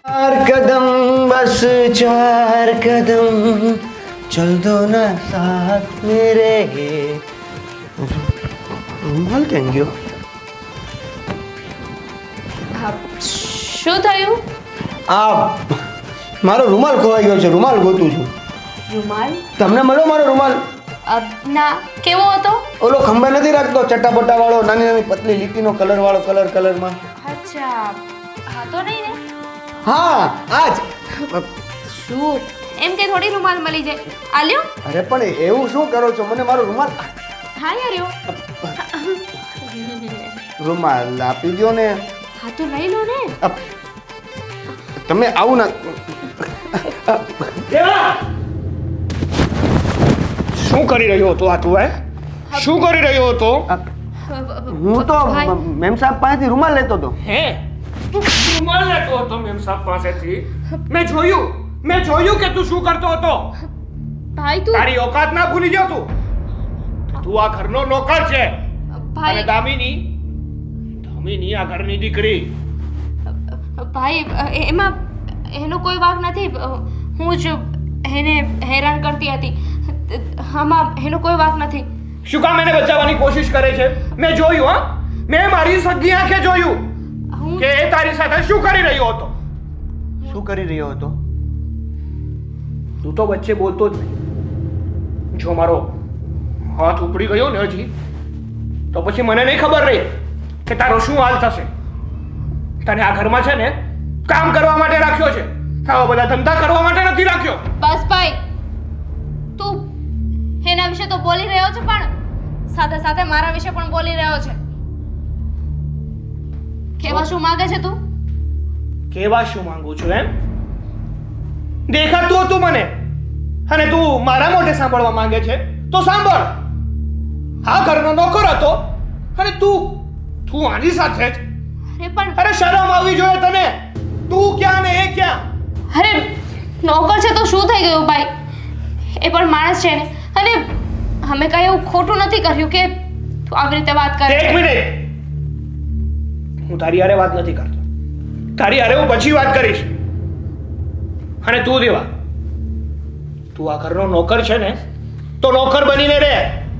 चार कदम बस 4 कदम चल दो ना साथ मेरे રૂમાલ કેમ ગયો? શું થયું? મારો રૂમાલ ખોવાઈ ગયો છે. રૂમાલ ગોતું છું. રૂમાલ? તમને મળ્યો મારો રૂમાલ? ના. કેવો હતો? ઓલો ખંભે નથી રાખતો ચટાપટા વાળો, નાની નાની પતલી લીટીનો કલર વાળો, કલરમાં. અચ્છા, હા તો નહીં ને? હા આજ. શું એમ કે થોડી રૂમાલ મળી જાય? આલ્યો. અરે પણ એવું શું કરો છો? મને મારો રૂમાલ. હા યાર, રૂમાલ આપી દો ને. હા તો લઈ લો ને. તમે આવું ના. શું કરી રહ્યો હતો આ તું? શું કરી રહ્યો હતો? હું તો મેમ સાહેબ પાસેથી રૂમાલ લેતો હતો. હે, તું રૂમાલ લેતો હતો મેમ સાહેબ પાસેથી? મેં જોયું કે તું શું કરતો હતો. ભાઈ તું તારી ઓકાત ના ભૂલી ગયો તું. તું આ ઘરનો નોકર છે. ભાઈ. અને દામિની આ ઘરની દીકરી. ભાઈ એમાં એનો કોઈ વાંક નથી. હું જ એને હેરાન કરતી હતી. આમાં એનો કોઈ વાંક નથી. શું કામ એને બચાવવાની કોશિશ કરે છે? મેં જોયું. હા, મેં મારી સગી આંખે જોયું કે એ તારી સાથે શું કરી રહ્યો હતો. શું કરી રહ્યો હતો? તું તો વચ્ચે બોલતો જ નહીં. જો મારો હાથ ઉપડી ગયો ને હજી, તો પછી મને નહીં ખબર રહી કે તારો શું હાલ થશે. તને આ ઘરમાં છે ને કામ કરવા માટે રાખ્યો છે, આવા બધા ધંધા કરવા માટે નથી રાખ્યો. બસ ભાઈ, તું એના વિશે તો બોલી રહ્યો છે, પણ સાથે સાથે મારા વિશે પણ બોલી રહ્યો છે. કેવા શું માંગે છે તું? કેવા શું માંગુ છું એમ? દેખાતું હતું મને, અને તું મારા મોઢે સાંભળવા માંગે છે તો સાંભળ. આ ઘરનો નોકર હતો અને તું આની સાથે જ. અરે શરમ આવવી જોઈએ તને. તું ક્યાં ને એ ક્યાં? અરે નોકર છે તો શું થઈ ગયું ભાઈ? એ પણ માણસ છે ને, અને અમે કઈ એવું ખોટું નથી કર્યું કે તું આવી રીતે વાત કરે. એક મિનિટ, હું તારી હારે વાત નથી કરતો. તારી હારે હું પછી વાત કરીશ. અને તું દેવા, તું આ ઘરનો નોકર છે ને, તો નોકર બનીને રહે.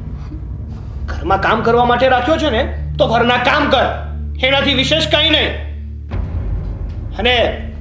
ઘરમાં કામ કરવા માટે રાખ્યો છે ને, તો ઘરના કામ કર. એનાથી વિશેષ કંઈ નહીં. અને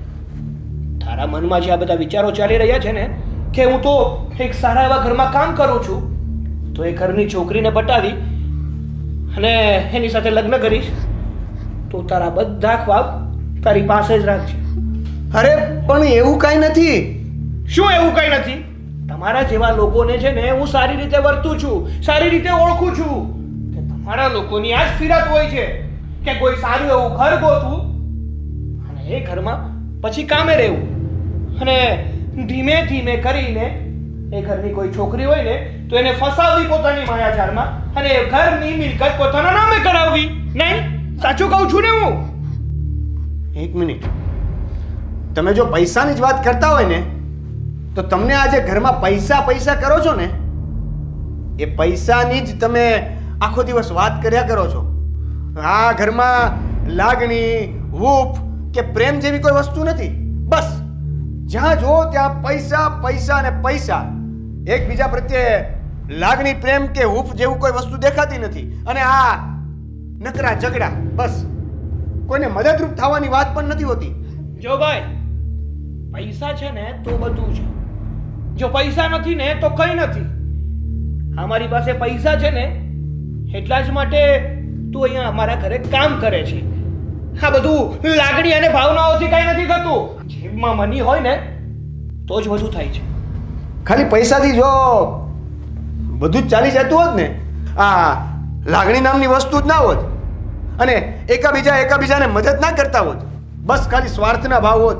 તારા મનમાં જે આ બધા વિચારો ચાલી રહ્યા છે ને કે હું તો એક સારા એવા ઘરમાં કામ કરું છું, તો એ ઘરની છોકરીને પટાવી અને એની સાથે લગ્ન કરીશ, તો તારા બધા ખ્વાબ તારી પાસે જ રાખજે. અરે પણ એવું કાંઈ નથી. શું એવું કંઈ નથી? તમારા જેવા લોકોને છે ને હું સારી રીતે વર્તું છું, સારી રીતે ઓળખું છું કે તમારા લોકોની આ જ ફિરત હોય છે કે કોઈ સારું એવું ઘર ગોતવું અને એ ઘરમાં પછી કામે રહેવું, અને ધીમે ધીમે કરીને એ ઘરની કોઈ છોકરી હોય ને તો એને ફસાવવી પોતાની માયાજાળમાં, અને એ ઘરની મિલકત પોતાના નામે કરાવવી. નહીં? સાચું કહું છું ને હું? એક મિનિટ, તમે જો પૈસાની જ વાત કરતા હોય ને, તો તમને આજે ઘરમાં પૈસા કરો છો ને, એ પૈસાની જ તમે આખો દિવસ વાત કર્યા કરો છો. આ ઘરમાં લાગણી, હૂંફ કે પ્રેમ જેવી કોઈ વસ્તુ નથી. બસ જ્યાં જો ત્યાં પૈસા અને પૈસા. એકબીજા પ્રત્યે લાગણી, પ્રેમ કે હૂંફ જેવું કોઈ વસ્તુ દેખાતી નથી. અને આ નકરા ઝઘડા, બસ. કોઈને મદદરૂપ થવાની વાત પણ નથી હોતી. જો ભાઈ, પૈસા છે ને તો બધું છે. જો પૈસા નથી ને તો કંઈ નથી. અમારી પાસે પૈસા છે ને એટલા જ માટે તું અહીંયા અમારા ઘરે કામ કરે છે. આ બધું લાગણી અને ભાવનાઓથી કંઈ નથી થતું. જેબમાં મની હોય ને તો જ બધું થાય છે. ખાલી પૈસાથી જો બધું જ ચાલી જતું હોત ને, આ લાગણી નામની વસ્તુ જ ના હોત, અને એકાબીજાને મદદ ના કરતા હોત, બસ ખાલી સ્વાર્થના ભાવ હોત.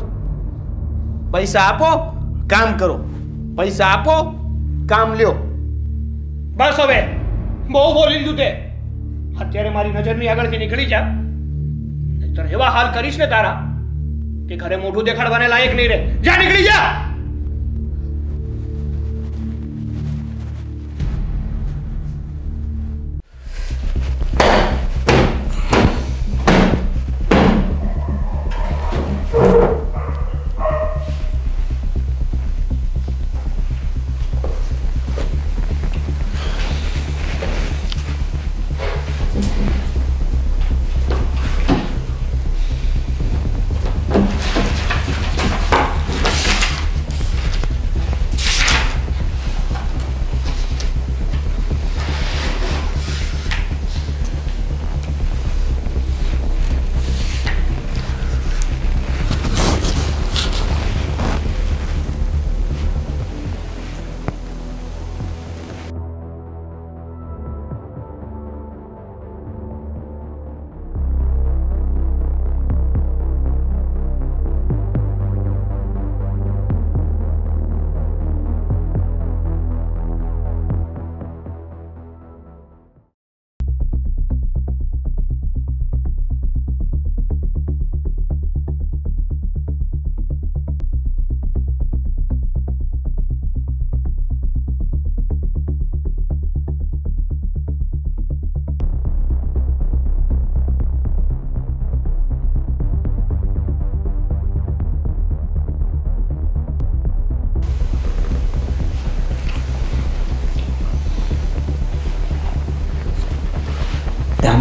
પૈસા આપો, કામ કરો. પૈસા આપો, કામ લ્યો. બસ હવે બહુ બોલી લીધું તે. અત્યારે મારી નજરની આગળથી નીકળી જા, નહીંતર એવા હાલ કરીશ ને તારા કે ઘરે મોઢું દેખાડવાને લાયક નહીં રહે. જા, નીકળી જા.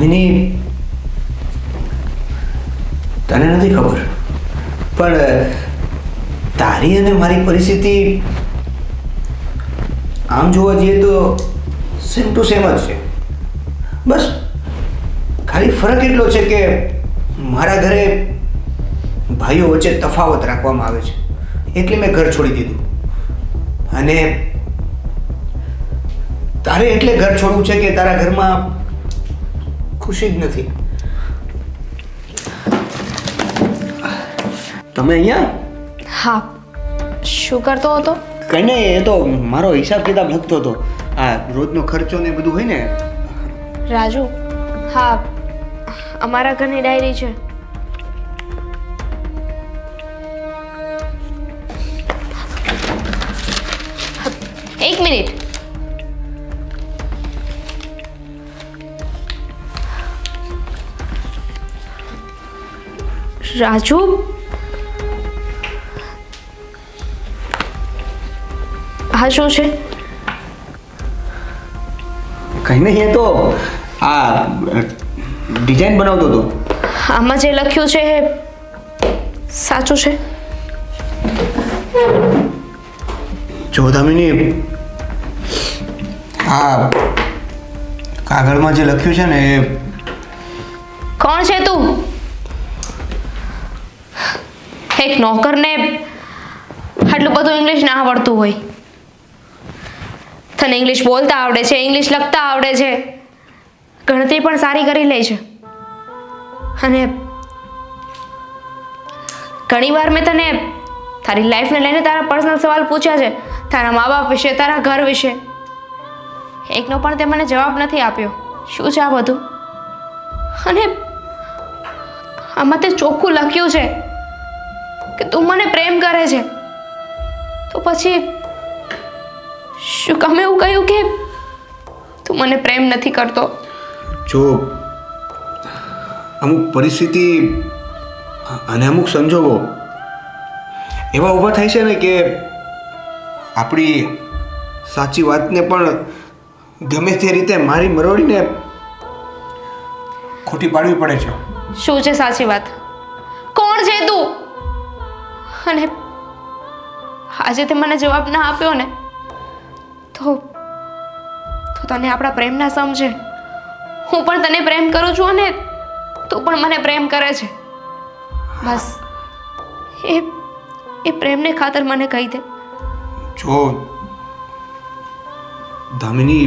દામિની, તને નથી ખબર પણ તારી અને મારી પરિસ્થિતિ આમ જોવા જઈએ તો સેમ ટુ સેમ જ છે. બસ ખાલી ફરક એટલો છે કે મારા ઘરે ભાઈઓ વચ્ચે તફાવત રાખવામાં આવે છે, એટલે મેં ઘર છોડી દીધું. અને તારે એટલે ઘર છોડવું છે કે તારા ઘરમાં ખુશી જ નથી. તમે અહીંયા? હા, શું કરતો હતો? કઈ નહીં, એ તો મારો હિસાબ કિતાબ લખતો હતો. આ રોજનો ખર્ચો ને બધું હોય ને. રાજુ, હા, અમારા ઘરની ડાયરી છે. એક મિનિટ. રાજુ, આ શું છે? કઈ નહીં, એ તો આ ડિઝાઇન બનાવતો હતો. આમાં જે લખ્યું છે એ સાચું છે? જો દામિની, આ કાગળમાં જે લખ્યું છે ને એ... કોણ છે તું? એક નોકરને આટલું બધું ઇંગ્લિશ ના આવડતું હોય. તને ઇંગ્લિશ બોલતા આવડે છે, ઇંગ્લિશ લખતા આવડે છે, ગણતરી પણ સારી કરી લે છે. અને ઘણી વાર મેં તને તારી લાઈફને લઈને તારા પર્સનલ સવાલ પૂછ્યા છે, તારા મા બાપ વિશે, તારા ઘર વિશે. એકનો પણ તે મને જવાબ નથી આપ્યો. શું છે આ બધું? અને આમાં તે ચોખ્ખું લખ્યું છે કે તું મને પ્રેમ કરે છે, તો પછી શું કામ એવું કહ્યું કે તું મને પ્રેમ નથી કરતો? જો અમુક પરિસ્થિતિ અને અમુક સંજોગો એવા ઊભા થાય છે ને કે આપણી સાચી વાતને પણ ગમે તે રીતે મારી મરોડીને ખોટી પાડવી પડે છે. શું છે સાચી વાત? કોણ છે તું? અને આજે તે મને જવાબ ના આપ્યો ને તો તને આપણા પ્રેમ ના સમજે. હું પણ તને પ્રેમ કરું છું અને તું પણ મને પ્રેમ કરે છે. બસ એ પ્રેમને ખાતર મને કહી દે. જો દામિની,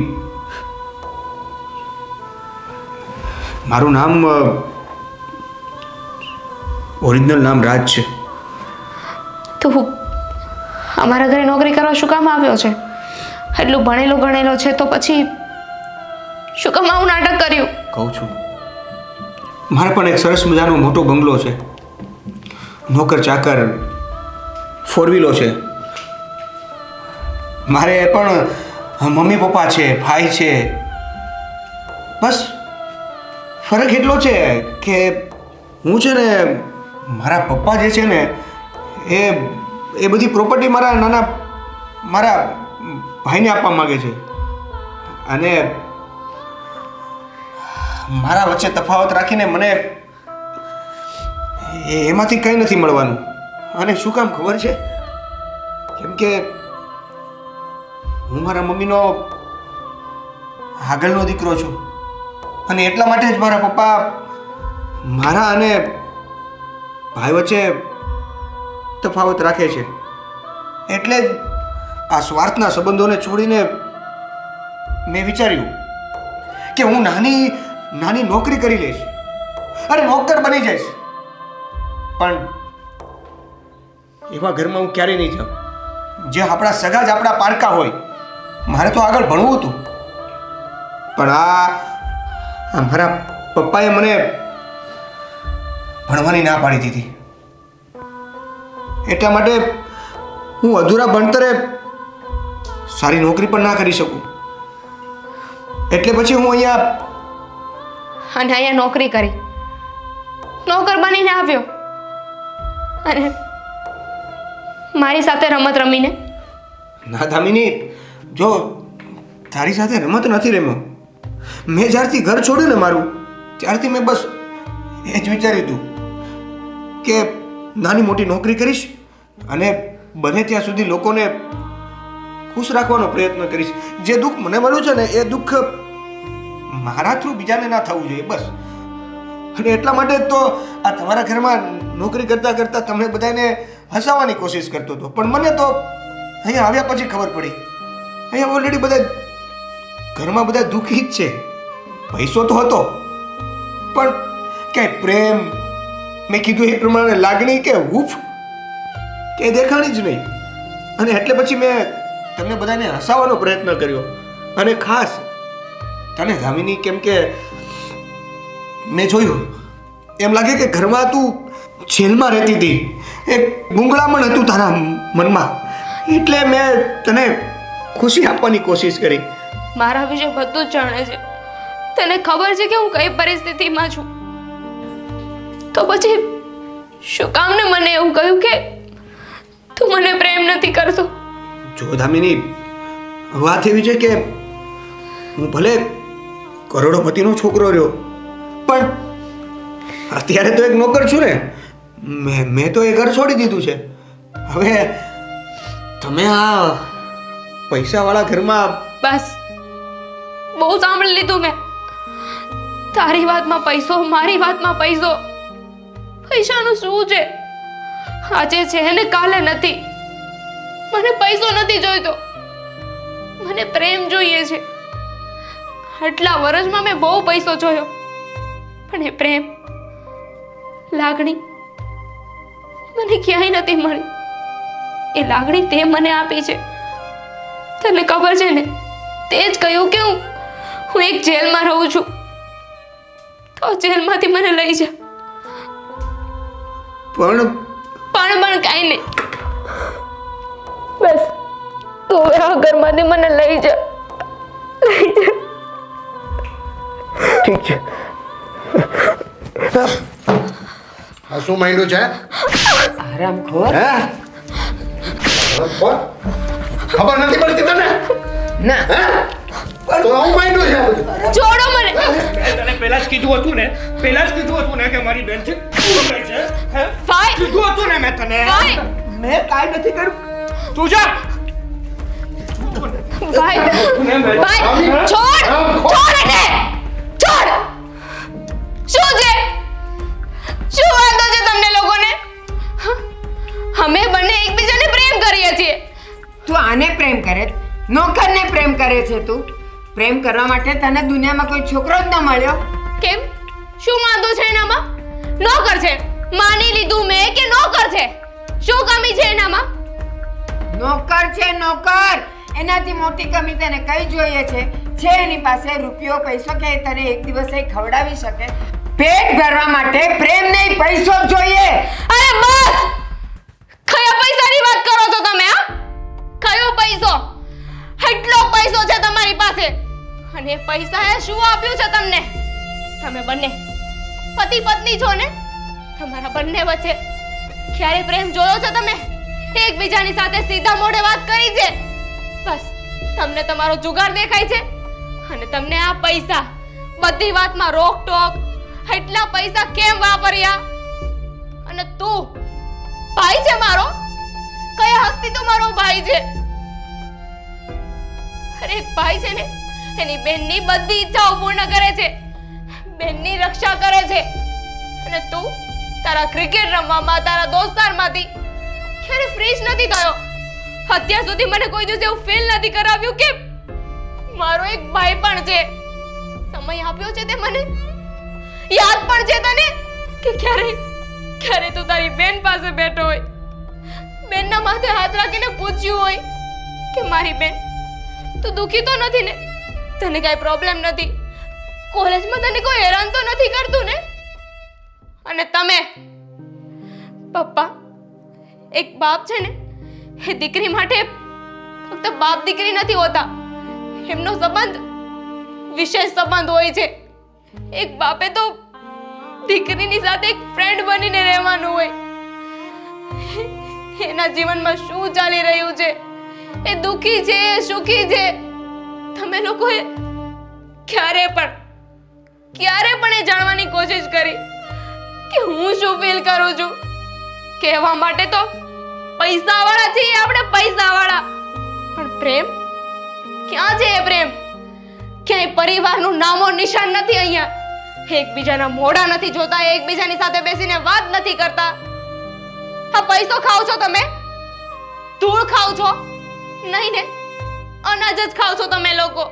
મારું નામ ઓરિજિનલ નામ રાજ છે. તું અમારા ઘરે નોકરી કરવા શું કામ આવ્યો છે? એટલું ભણેલો ગણેલો છે તો પછી શું કામ આવું નાટક કર્યું? કહું છું, મારે પણ એક સરસ મજાનો મોટો બંગલો છે, નોકર ચાકર, ફોર વ્હીલો છે. મારે પણ મમ્મી પપ્પા છે, ભાઈ છે. બસ ફરક એટલો છે કે હું છે ને, મારા પપ્પા જે છે ને એ બધી પ્રોપર્ટી મારા ભાઈને આપવા માંગે છે. અને મારા વચ્ચે તફાવત રાખીને મને એમાંથી કંઈ નથી મળવાનું. અને શું કામ ખબર છે? કેમ કે હું મારા મમ્મીનો આગળનો દીકરો છું, અને એટલા માટે જ મારા પપ્પા મારા અને ભાઈ વચ્ચે તફાવત રાખે છે. એટલે જ આ સ્વાર્થના સંબંધોને છોડીને મેં વિચાર્યું કે હું નાની નોકરી કરી લઈશ અને નોકર બની જઈશ. પણ એવા ઘરમાં હું ક્યારેય નહીં જાઉં જે આપણા સગા જ આપણા પારકા હોય. મારે તો આગળ ભણવું હતું, પણ આ મારા પપ્પાએ મને ભણવાની ના પાડી દીધી. એટલા માટે હું અધૂરા ભણતરે સારી નોકરી પણ ના કરી શકું. એટલે પછી હું અહીંયા નોકરી કરી, નોકર બનીને આવ્યો અને મારી સાથે રમત રમીને. ના દામિની, જો તારી સાથે રમત નથી રમ્યો. મેં જ્યારથી ઘર છોડ્યું ને મારું, ત્યારથી મેં બસ એ જ વિચાર્યું હતું કે નાની મોટી નોકરી કરીશ અને બને ત્યાં સુધી લોકોને ખુશ રાખવાનો પ્રયત્ન કરીશ. જે દુઃખ મને મળ્યું છે ને એ દુઃખ મારા થ્રુ બીજાને ના થવું જોઈએ બસ. અને એટલા માટે તો આ તમારા ઘરમાં નોકરી કરતાં કરતાં તમને બધાને હસાવવાની કોશિશ કરતો હતો. પણ મને તો અહીંયા આવ્યા પછી ખબર પડી અહીંયા ઓલરેડી બધા ઘરમાં બધા દુઃખી જ છે. પૈસો તો હતો પણ ક્યાંય પ્રેમ, મેં કીધું એ પ્રમાણે લાગણી કે હૂફ કે દેખાણી જ નહીં. અને એટલે પછી મેં તમને બધાને હસાવવાનો પ્રયત્ન કર્યો. અને ખાસ તને ધામિની, કેમ કે મેં જોયું એમ લાગે કે ઘરમાં તું જેલમાં રહેતી હતી, એક ગુંગળામણ હતું તારા મનમાં, એટલે મેં તને ખુશી આપવાની કોશિશ કરી. મારા વિશે બધું જ જાણે છે. તને ખબર છે કે હું કઈ પરિસ્થિતિમાં છું. તો પછી શું કામ ને મને એવું કહ્યું કે તું મને પ્રેમ નથી કરતો? જો ધામિની, વાત એવી છે કે હું ભલે કરોડોપતિનો છોકરો રહ્યો પણ અત્યારે તો એક નોકર છું ને. મેં તો એ ઘર છોડી દીધું છે. હવે તમે આ પૈસાવાળા ઘરમાં બસ બહુ સાંભળી લીધું મેં. તારી વાતમાં પૈસો, મારી વાતમાં પૈસો. પૈસાનું શું છે? આજે છે ને કાલે નથી. મને પૈસો નથી જોઈતો, મને પ્રેમ જોઈએ છે. આટલા વર્ષમાં મેં બહુ પૈસો જોયો પણ એ પ્રેમ, લાગણી મને ક્યાંય નથી મળી. એ લાગણી તે મને આપી છે. તને ખબર છે ને, તે જ કહ્યું કે હું એક જેલમાં રહું છું. તો જેલમાંથી મને લઈ જા. પણ કાંઈ નહીં. બસ તું હવે આ ઘરમાંથી મને લઈ જા. ઠીક છે. આ શું માંડ્યું છે? હરામખોર. હે? ખબર નથી પડતી તને? ના. તો આવું માંડ્યું છે આ બધું? છોડો મને. તને પહેલા જ કીધું હતું ને કે મારી બેન છે. શું કરે છે? હે? ભાઈ કીધું હતું ને મેં તને. ભાઈ મેં કાંઈ નથી કર્યું. તું જા. ભાઈ છોડ એને. છોડ. શું છે? શું વાંધો છે તમને લોકોને? અમે બંને એકબીજાને પ્રેમ કરીએ છીએ. તું આને પ્રેમ કરે, નોકરને પ્રેમ કરે છે. તું પ્રેમ કરવા માટે તને દુનિયામાં કોઈ છોકરો જ ન મળ્યો. કેમ? શું વાંધો છે એનામાં? નોકર છે, માની લીધું મેં કે નોકર છે. શું કમી છે એનામાં? નોકર છે, નોકર. એનાથી મોટી કમી તને કઈ જોઈએ છે? એની પાસે રૂપિયો પૈસો કે તને એક દિવસે ખવડાવી શકે? પેટ ભરવા માટે પ્રેમ નહીં, પૈસો જ જોઈએ. અરે બસ! કયા પૈસાની વાત કરો છો તમે? હા, કયો પૈસો? એટલો પૈસો છે તમારી પાસે અને એ પૈસાએ શું આપ્યું છે તમને? તમે બંને પતિ પત્ની છો ને? તમારા બંને વચ્ચે ક્યારે પ્રેમ જોયો છે તમે? એકબીજાની સાથે સીધા મોઢે વાત કરી છે? બસ તમને તમારો જુગાર દેખાય છે અને તમને આ પૈસા, બધી વાતમાં રોકટોક. એટલા પૈસા કેમ વાપર્યા? અને તું ભાઈ છે મારો, કયા હકથી તું મારો ભાઈ છે? અરે એક ભાઈ છે ને, એની બેનની બધી ઈચ્છાઓ પૂર્ણ કરે છે, બેનની રક્ષા કરે છે. અને તું તારા ક્રિકેટ રમવામાં, તારા દોસ્તારમાંથી ક્યારે ફ્રી જ નથી થયો. અત્યાર સુધી મને કોઈ દિવસ એવું ફીલ નથી કરાવ્યું કે મારો એક ભાઈ પણ છે. સમય આપ્યો છે તે મને. યાદ પણ છે તને કે ક્યારે તું તારી બેન પાસે બેઠો હોય, બેનના માથે હાથ રાખીને પૂછ્યું હોય કે મારી બેન તું દુખી તો નથી ને? તને કઈ પ્રોબ્લેમ નથી? કોલેજમાં તને કોઈ હેરાન તો નથી કરતું ને? અને તમે પપ્પા, એક બાપ છે ને, એ દીકરી માટે ફક્ત બાપ દીકરી નથી હોતા. એમનો સંબંધ વિશેષ સંબંધ હોય છે. એક બાપે તો દીકરીની સાથે એક ફ્રેન્ડ બનીને રહેવાનું હોય. એના જીવનમાં શું ચાલી રહ્યું છે, એ દુખી છે, સુખી છે, તમે લોકોએ ક્યારે પણ ક્યારે પણ એ જાણવાની કોશિશ કરી કે હું શું ફીલ કરું છું? કહેવા માટે તો પૈસાવાળા છીએ આપણે, પૈસાવાળા. પણ પ્રેમ ક્યાં છે? એ પ્રેમ ક્યાંય પરિવારનું નામો નિશાન નથી. અહીંયા એકબીજાના મોઢા નથી જોતા, એકબીજાની સાથે બેસીને વાત નથી કરતા. હા, પૈસો ખાઓ છો તમે? ધૂળ ખાઓ છો? નહીં ને, અનાજ જ ખાઓ છો તમે લોકો.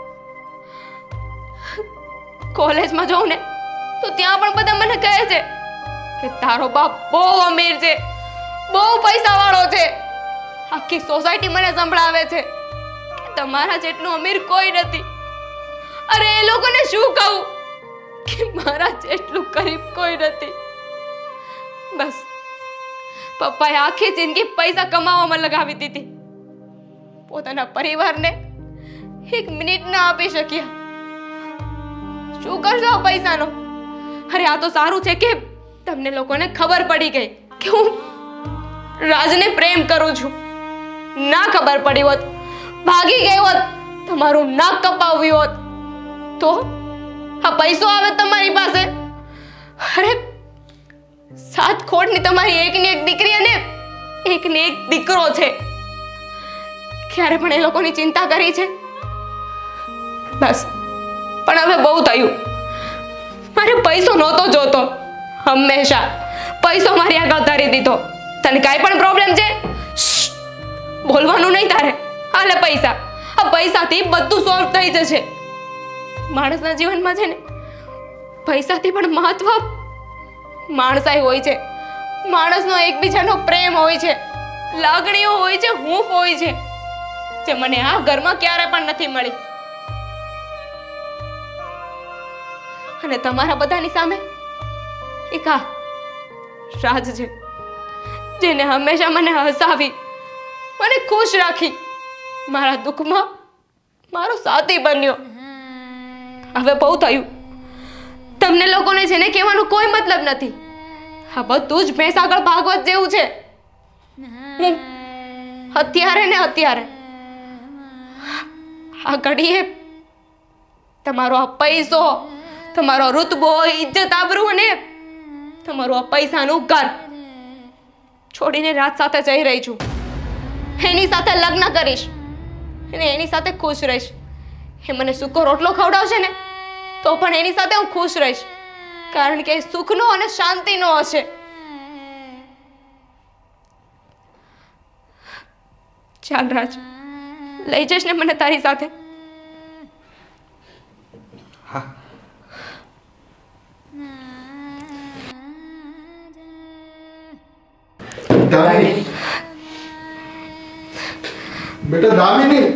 કોલેજમાં જાઉં ને તો ત્યાં પણ બધા મને કહે છે કે તારો બાપ બહુ અમીર છે, બહુ પૈસા વાળો છે. આખી સોસાયટી મને સંભળાવે છે કે તમારા જેટલું અમીર કોઈ નથી. અરે એ લોકોને શું કહું કે મારા જેટલું ગરીબ કોઈ નથી. બસ પપ્પાએ આખી જિંદગી પૈસા કમાવામાં લગાવી દીધી, પોતાના પરિવારને એક મિનિટ ના આપી શક્યા. શું કરશો આ પૈસાનો? અરે આ તો સારું છે કે તમને લોકોને ખબર પડી ગઈ કે હું રાજને પ્રેમ કરું છું. ના ખબર પડી હોત, ભાગી ગઈ હોત, તમારું નાક કપાવ્યું હોત તો આ પૈસો આવે તમારી પાસે. અરે 7 ખોટની તમારી એકની એક દીકરી અને એકની એક દીકરો છે. ક્યારે પણ એ લોકોની ચિંતા કરી છે? બસ, પણ હવે બહુ થયું. મારે પૈસો નહોતો જોતો, હંમેશા પૈસો મારી આગળ ધરી દીધો. તને કાંઈ પણ પ્રોબ્લેમ છે? બોલવાનું નહીં તારે. હાલે પૈસા, આ પૈસાથી બધું સોલ્વ થઈ જશે. માણસના જીવનમાં છે ને પૈસાથી પણ મહત્વ માણસાઈ હોય છે. માણસનો એકબીજાનો પ્રેમ હોય છે, લાગણીઓ હોય છે, હૂંફ હોય છે, જે મને આ ઘરમાં ક્યારે પણ નથી મળી. અને તમારા બધાની સામે એક આ રાજ છે, જેને હંમેશા મને હસાવી, મને ખુશ રાખી, મારા દુઃખમાં મારો સાથી બન્યો. હવે બહુ થયું. તમને લોકોને છે ને કહેવાનું કોઈ મતલબ નથી. આ બધું જ ભેંસ આગળ ભાગવત જેવું છે. અત્યારે ને અત્યારે આ ઘડીએ તમારો આ પૈસો, તમારો રુતબો, ઇજ્જત, આબરૂ અને તમારું આ પૈસાનું ઘર છોડીને રાત સાથે જઈ રહી છું. એની સાથે લગ્ન કરીશ અને એની સાથે ખુશ રહીશ. એ મને સૂકો રોટલો ખવડાવશે ને તો પણ એની સાથે હું ખુશ રહીશ, કારણ કે એ સુખનો અને શાંતિનો હશે. ચાલ રાજ, લઈ જઈશ ને મને તારી સાથે? હા. દામિની, બેટા દામિની,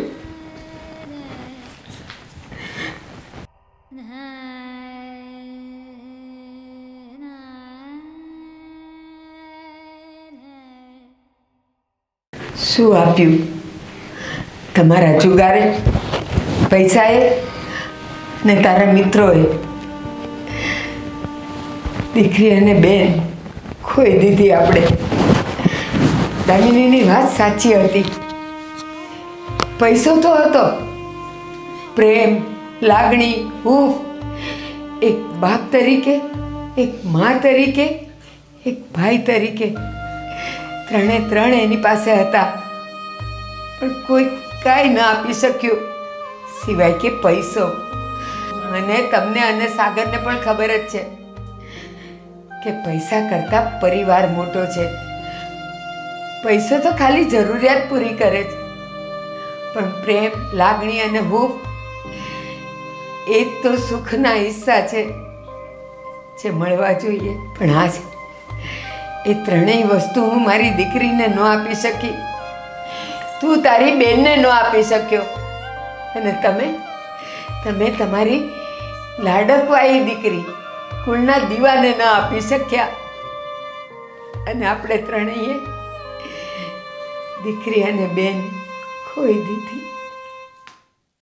શું આપ્યું તમારા જુગારે, પૈસાએ ને તારા મિત્રોએ? દીકરી અને બેન ખોઈ દીધી આપણે. દામિનીની વાત સાચી હતી. પૈસો તો હતો, પ્રેમ, લાગણી, હૂંફ, એક બાપ તરીકે, એક મા તરીકે, એક ભાઈ તરીકે, ત્રણે એની પાસે હતા. પણ કોઈ કાંઈ ના આપી શક્યું સિવાય કે પૈસો. અને તમને અને સાગરને પણ ખબર જ છે કે પૈસા કરતાં પરિવાર મોટો છે. પૈસો તો ખાલી જરૂરિયાત પૂરી કરે છે, પણ પ્રેમ, લાગણી અને હૂંફ એ તો સુખના હિસ્સા છે જે મળવા જોઈએ. પણ આ છે એ ત્રણેય વસ્તુ હું મારી દીકરીને ન આપી શકી, તું તારી બેનને ન આપી શક્યો, અને તમે તમારી લાડકવાઈ દીકરી કુળના દીવાને ન આપી શક્યા. અને આપણે ત્રણેય દીકરી અને બેન ખોઈ દીધી.